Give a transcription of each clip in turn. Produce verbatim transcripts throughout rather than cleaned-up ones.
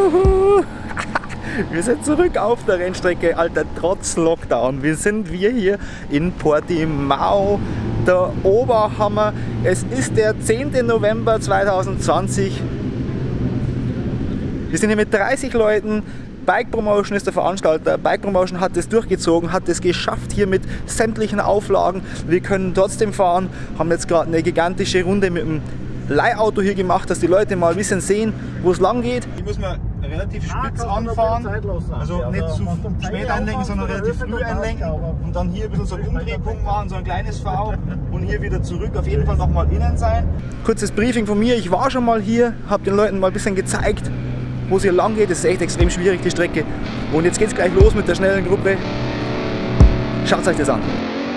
Wir sind zurück auf der Rennstrecke, Alter, trotz Lockdown. Wir sind wir hier in Portimao, der Oberhammer. Es ist der zehnte November zweitausendzwanzig. Wir sind hier mit dreißig Leuten. Bike Promotion ist der Veranstalter. Bike Promotion hat es durchgezogen, hat es geschafft hier mit sämtlichen Auflagen. Wir können trotzdem fahren, haben jetzt gerade eine gigantische Runde mit dem Leihauto hier gemacht, dass die Leute mal ein bisschen sehen, wo es lang geht. Hier muss man relativ spitz ah, anfahren, also ja, nicht zu spät einlenken, sondern relativ früh einlenken und dann hier ein bisschen so einen Umdrehpunkt machen, so ein kleines V und hier wieder zurück, auf jeden Fall nochmal innen sein. Kurzes Briefing von mir, ich war schon mal hier, habe den Leuten mal ein bisschen gezeigt, wo es hier lang geht. Das ist echt extrem schwierig, die Strecke. Und jetzt geht es gleich los mit der schnellen Gruppe. Schaut euch das an.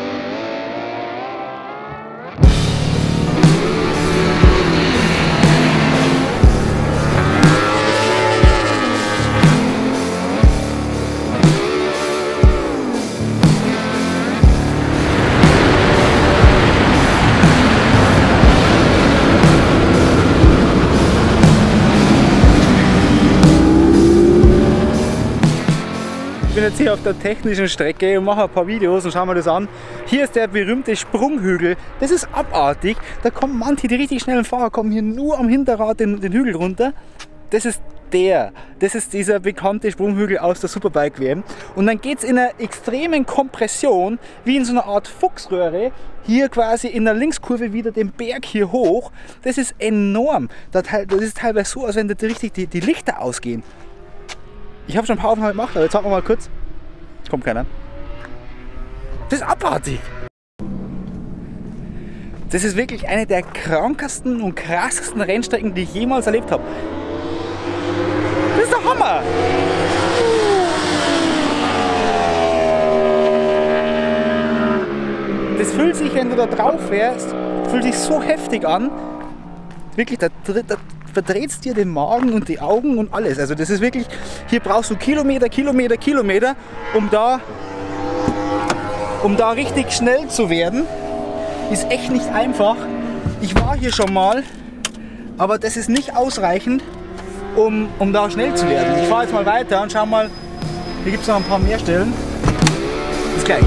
Ich bin jetzt hier auf der technischen Strecke und mache ein paar Videos und schauen wir das an. Hier ist der berühmte Sprunghügel. Das ist abartig. Da kommen manche, die richtig schnellen Fahrer, kommen hier nur am Hinterrad den, den Hügel runter. Das ist der. Das ist dieser bekannte Sprunghügel aus der Superbike-W M. Und dann geht es in einer extremen Kompression, wie in so einer Art Fuchsröhre, hier quasi in der Linkskurve wieder den Berg hier hoch. Das ist enorm. Das ist teilweise so, als wenn da richtig die, die Lichter ausgehen. Ich habe schon ein paar Aufnahmen gemacht, aber jetzt warten wir mal kurz. Kommt keiner. Das ist abartig. Das ist wirklich eine der krankesten und krassesten Rennstrecken, die ich jemals erlebt habe. Das ist der Hammer! Das fühlt sich, wenn du da drauf fährst, fühlt sich so heftig an. Wirklich, da, da verdreht dir den Magen und die Augen und alles. Also das ist wirklich, hier brauchst du Kilometer, Kilometer, Kilometer, um da, um da richtig schnell zu werden. Ist echt nicht einfach. Ich war hier schon mal, aber das ist nicht ausreichend, um, um da schnell zu werden. Ich fahre jetzt mal weiter und schau mal, hier gibt es noch ein paar mehr Stellen. Bis gleich.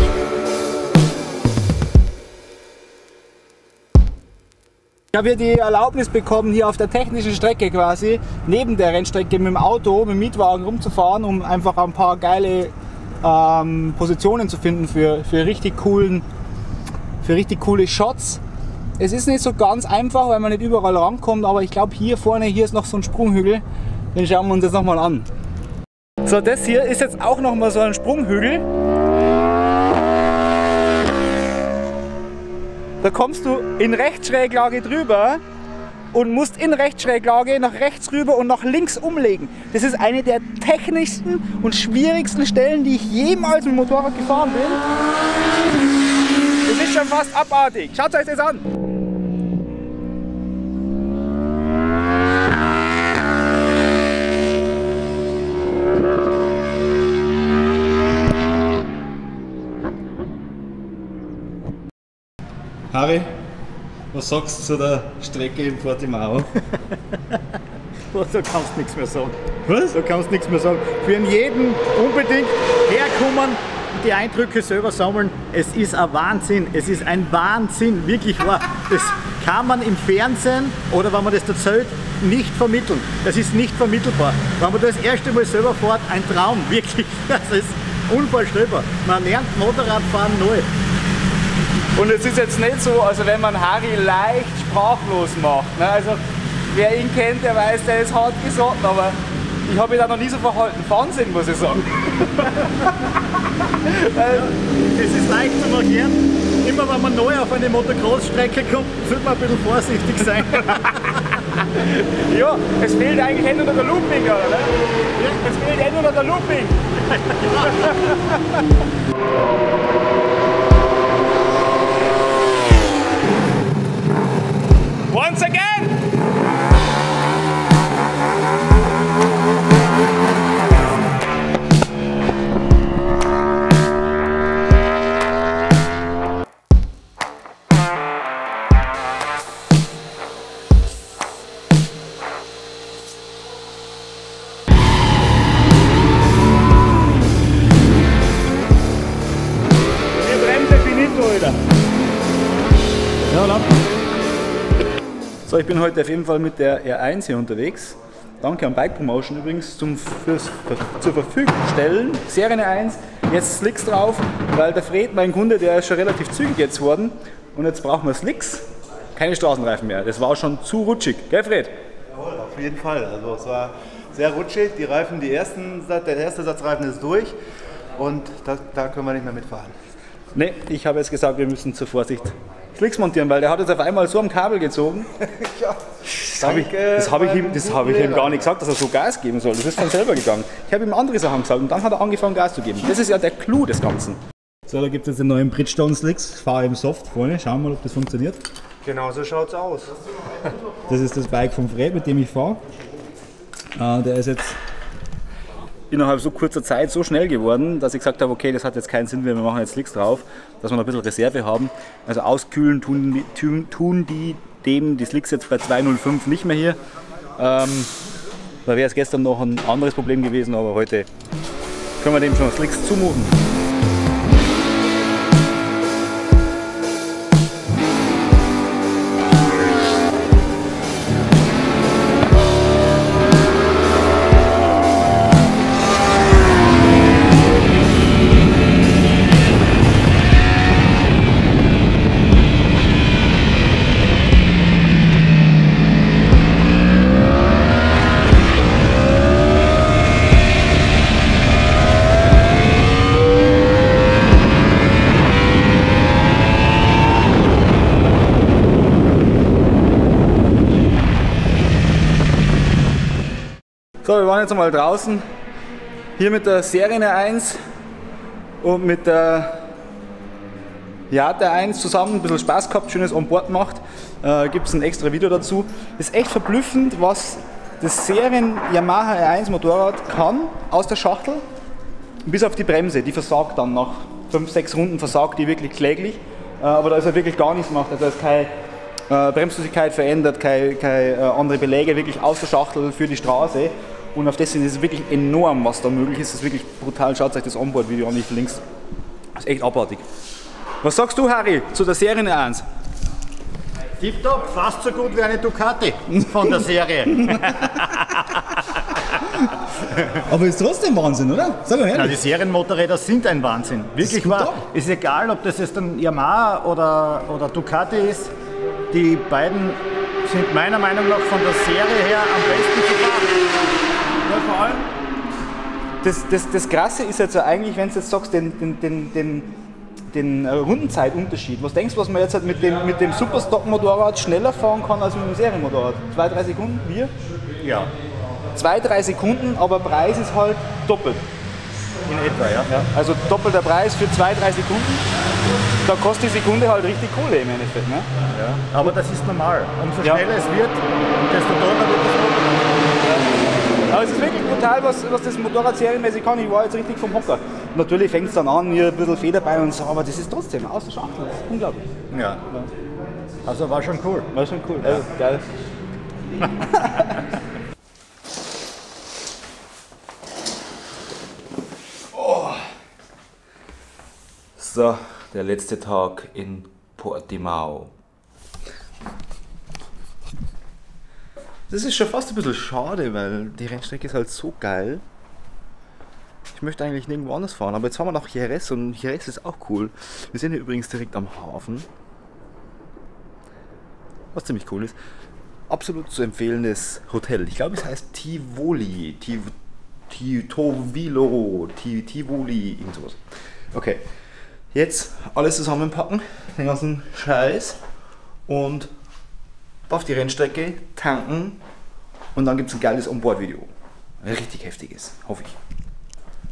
Ich habe hier die Erlaubnis bekommen, hier auf der technischen Strecke quasi, neben der Rennstrecke mit dem Auto, mit dem Mietwagen rumzufahren, um einfach ein paar geile ähm, Positionen zu finden für, für, richtig coolen, für richtig coole Shots. Es ist nicht so ganz einfach, weil man nicht überall rankommt, aber ich glaube hier vorne, hier ist noch so ein Sprunghügel, den schauen wir uns jetzt nochmal an. So, das hier ist jetzt auch nochmal so ein Sprunghügel. Da kommst du in Rechtschräglage drüber und musst in Rechtschräglage nach rechts rüber und nach links umlegen. Das ist eine der technischsten und schwierigsten Stellen, die ich jemals mit dem Motorrad gefahren bin. Das ist schon fast abartig. Schaut euch das an! Harry, was sagst du zu der Strecke in Portimao? Du kannst nichts mehr sagen. Was? Du kannst nichts mehr sagen. Für jeden unbedingt herkommen und die Eindrücke selber sammeln. Es ist ein Wahnsinn. Es ist ein Wahnsinn, wirklich wahr. Das kann man im Fernsehen oder wenn man das erzählt, nicht vermitteln. Das ist nicht vermittelbar. Wenn man das erste Mal selber fährt, ein Traum, wirklich. Das ist unvorstellbar. Man lernt Motorradfahren neu. Und es ist jetzt nicht so, also wenn man Harry leicht sprachlos macht. Ne? Also wer ihn kennt, der weiß, der ist hart gesagt, aber ich habe mich da noch nie so verhalten. Wahnsinn, muss ich sagen. Es ist leicht zu erklären. Immer wenn man neu auf eine Motocross-Strecke kommt, sollte man ein bisschen vorsichtig sein. Ja, es fehlt eigentlich nur noch der Looping, oder? Ne? Ja. Es fehlt nur noch der Looping. Once again! Hallo. So, ich bin heute auf jeden Fall mit der R eins hier unterwegs. Danke an Bike Promotion übrigens zum fürs, für, zur Verfügung stellen. Serien R eins, jetzt Slicks drauf, weil der Fred, mein Kunde, der ist schon relativ zügig jetzt geworden. Und jetzt brauchen wir Slicks, keine Straßenreifen mehr. Das war schon zu rutschig, gell Fred? Jawohl, auf jeden Fall. Also es war sehr rutschig. Die Reifen, die ersten, der erste Satz Reifen ist durch und da, da können wir nicht mehr mitfahren. Ne, ich habe jetzt gesagt, wir müssen zur Vorsicht Slicks montieren, weil der hat jetzt auf einmal so am Kabel gezogen. Ja, das habe ich, das hab ich, ihm, das hab ich ihm gar nicht gesagt, dass er so Gas geben soll. Das ist von selber gegangen. Ich habe ihm andere Sachen gesagt und dann hat er angefangen Gas zu geben. Das ist ja der Clou des Ganzen. So, da gibt es jetzt den neuen Bridgestone Slicks. Fahre im Soft vorne. Schauen wir mal, ob das funktioniert. Genau so schaut es aus. Das ist das Bike von Fred, mit dem ich fahre. Äh, der ist jetzt innerhalb so kurzer Zeit so schnell geworden, dass ich gesagt habe, okay, das hat jetzt keinen Sinn mehr, wir machen jetzt Slicks drauf, dass wir noch ein bisschen Reserve haben. Also auskühlen tun die, tun, tun die dem die Slicks jetzt bei zwei null fünf nicht mehr hier. Ähm, da wäre es gestern noch ein anderes Problem gewesen, aber heute können wir dem schon Slicks zumuten. So, wir waren jetzt einmal draußen, hier mit der Serien R eins und mit der Yard R eins zusammen, ein bisschen Spaß gehabt, schönes Onboard gemacht, äh, gibt es ein extra Video dazu. Ist echt verblüffend, was das Serien Yamaha R eins Motorrad kann aus der Schachtel, bis auf die Bremse, die versagt dann nach fünf, sechs Runden, versagt die wirklich kläglich, äh, aber da ist er wirklich gar nichts gemacht, also da ist keine äh, Bremsflüssigkeit verändert, keine, keine äh, andere Beläge, wirklich aus der Schachtel für die Straße. Und auf das ist es wirklich enorm, was da möglich ist. Das ist wirklich brutal. Schaut euch das Onboard-Video an, ich verlinke es. Das ist echt abartig. Was sagst du, Harry, zu der Serien R eins? Tipptopp, fast so gut wie eine Ducati von der Serie. Aber ist trotzdem Wahnsinn, oder? Sag mal Na, ehrlich. die Serienmotorräder sind ein Wahnsinn. Wirklich gut wahr. ab. Ist egal, ob das jetzt ein Yamaha oder, oder Ducati ist. Die beiden sind meiner Meinung nach von der Serie her am besten zu fahren. Ja, vor allem, das, das, das Krasse ist jetzt eigentlich, wenn du jetzt sagst, den, den, den, den, den Rundenzeitunterschied. Was denkst du, was man jetzt halt mit dem, mit dem Superstock-Motorrad schneller fahren kann als mit dem Serienmotorrad? Zwei, drei Sekunden? Wir? Ja, Zwei, drei Sekunden, aber Preis ist halt doppelt. in etwa, ja. Ja, also doppelter Preis für zwei, drei Sekunden. Da kostet die Sekunde halt richtig Kohle im Endeffekt. Ne? Ja. Aber das ist normal. Umso Ja. schneller es wird, desto teurer wird das Motorrad. Aber es ist wirklich brutal, was, was das Motorrad serienmäßig kann. Ich war jetzt richtig vom Hocker. Natürlich fängt es dann an, hier ein bisschen Feder bei und so, aber das ist trotzdem aus der Schachtel. Das ist unglaublich. Ja. Also war schon cool. War schon cool. Ja. Also, geil. Oh. So, der letzte Tag in Portimao. Das ist schon fast ein bisschen schade, weil die Rennstrecke ist halt so geil. Ich möchte eigentlich nirgendwo anders fahren, aber jetzt fahren wir nach Jerez und Jerez ist auch cool. Wir sind hier übrigens direkt am Hafen. Was ziemlich cool ist. Absolut zu empfehlendes Hotel. Ich glaube, es heißt Tivoli. Tiv Tivolo. Tivoli. Irgend sowas. Okay. Jetzt alles zusammenpacken. Den ganzen Scheiß. Und auf die Rennstrecke tanken. Und dann gibt es ein geiles Onboard-Video. Ein richtig heftiges. Hoffe ich.